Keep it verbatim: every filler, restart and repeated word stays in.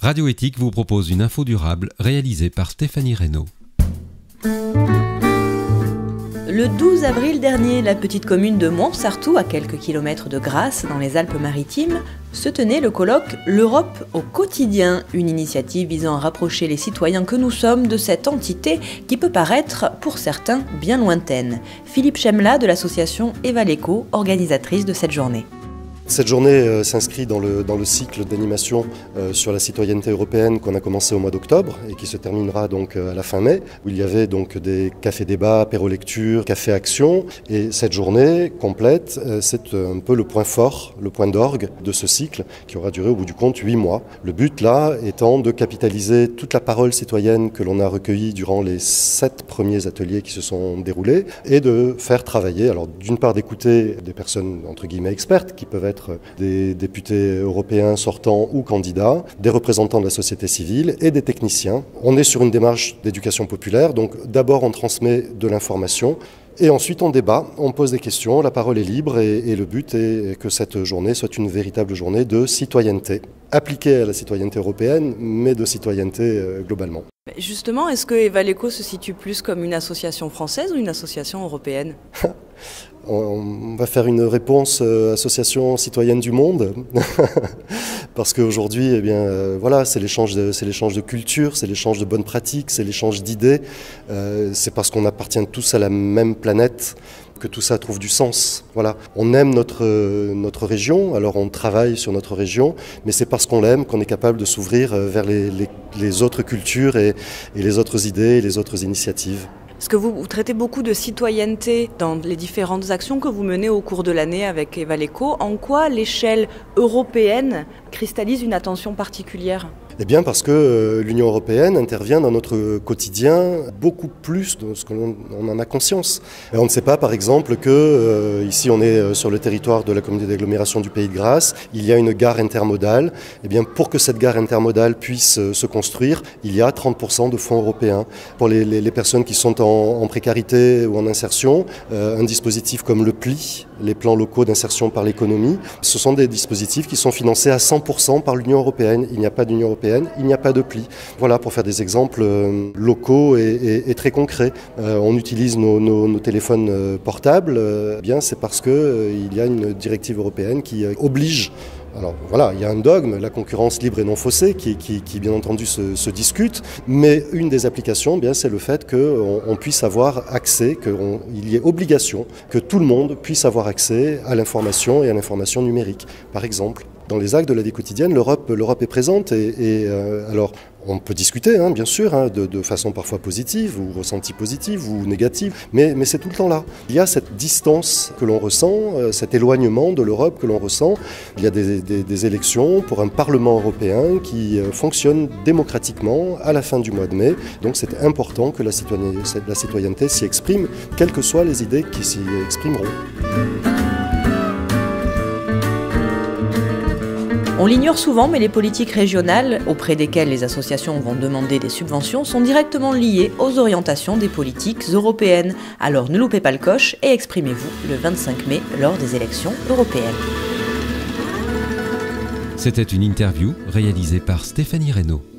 Radio Éthique vous propose une info durable réalisée par Stéphanie Reynaud. Le douze avril dernier, la petite commune de Montsartou, à quelques kilomètres de Grasse, dans les Alpes-Maritimes, se tenait le colloque « L'Europe au quotidien », une initiative visant à rapprocher les citoyens que nous sommes de cette entité qui peut paraître, pour certains, bien lointaine. Philippe Chemla de l'association Evaleco, organisatrice de cette journée. Cette journée euh, s'inscrit dans le, dans le cycle d'animation euh, sur la citoyenneté européenne qu'on a commencé au mois d'octobre et qui se terminera donc euh, à la fin mai, où il y avait donc des cafés-débats, apéro-lecture, café-action. Et cette journée complète, euh, c'est un peu le point fort, le point d'orgue de ce cycle qui aura duré au bout du compte huit mois. Le but là étant de capitaliser toute la parole citoyenne que l'on a recueillie durant les sept premiers ateliers qui se sont déroulés et de faire travailler, alors d'une part d'écouter des personnes entre guillemets expertes qui peuvent être des députés européens sortants ou candidats, des représentants de la société civile et des techniciens. On est sur une démarche d'éducation populaire, donc d'abord on transmet de l'information et ensuite on débat, on pose des questions, la parole est libre et, et le but est que cette journée soit une véritable journée de citoyenneté, appliquée à la citoyenneté européenne, mais de citoyenneté euh, globalement. Justement, est-ce que Evaleco se situe plus comme une association française ou une association européenne ? On va faire une réponse euh, association citoyenne du monde, parce qu'aujourd'hui, eh bien, euh, voilà, c'est l'échange de, c'est l'échange de culture, c'est l'échange de bonnes pratiques, c'est l'échange d'idées. Euh, c'est parce qu'on appartient tous à la même planète que tout ça trouve du sens. Voilà. On aime notre, euh, notre région, alors on travaille sur notre région, mais c'est parce qu'on l'aime qu'on est capable de s'ouvrir vers les, les, les autres cultures et, et les autres idées et les autres initiatives. Est-ce que vous, vous traitez beaucoup de citoyenneté dans les différentes actions que vous menez au cours de l'année avec Evaleco. En quoi l'échelle européenne cristallise une attention particulière ? Eh bien parce que euh, l'Union européenne intervient dans notre quotidien beaucoup plus de ce qu'on en a conscience. Et on ne sait pas par exemple que, euh, ici on est sur le territoire de la communauté d'agglomération du Pays de Grasse, il y a une gare intermodale. Eh bien pour que cette gare intermodale puisse euh, se construire, il y a trente pour cent de fonds européens. Pour les, les, les personnes qui sont en, en précarité ou en insertion, euh, un dispositif comme le P L I, les plans locaux d'insertion par l'économie, ce sont des dispositifs qui sont financés à cent pour cent par l'Union européenne. Il n'y a pas d'Union européenne. Il n'y a pas de P L I. Voilà, pour faire des exemples euh, locaux et, et, et très concrets. Euh, on utilise nos, nos, nos téléphones euh, portables, euh, bien c'est parce qu'il euh, y a une directive européenne qui euh, oblige. Alors voilà, il y a un dogme, la concurrence libre et non faussée, qui, qui, qui bien entendu se, se discute, mais une des applications, bien, c'est le fait qu'on on puisse avoir accès, qu'il y ait obligation, que tout le monde puisse avoir accès à l'information et à l'information numérique, par exemple. Dans les actes de la vie quotidienne, l'Europe, l'Europe est présente et, et euh, alors on peut discuter, hein, bien sûr, hein, de, de façon parfois positive ou ressentie positive ou négative, mais, mais c'est tout le temps là. Il y a cette distance que l'on ressent, euh, cet éloignement de l'Europe que l'on ressent. Il y a des, des, des élections pour un Parlement européen qui euh, fonctionne démocratiquement à la fin du mois de mai. Donc c'est important que la citoyenneté, la citoyenneté s'y exprime, quelles que soient les idées qui s'y exprimeront. On l'ignore souvent, mais les politiques régionales, auprès desquelles les associations vont demander des subventions, sont directement liées aux orientations des politiques européennes. Alors ne loupez pas le coche et exprimez-vous le vingt-cinq mai lors des élections européennes. C'était une interview réalisée par Stéphanie Reynaud.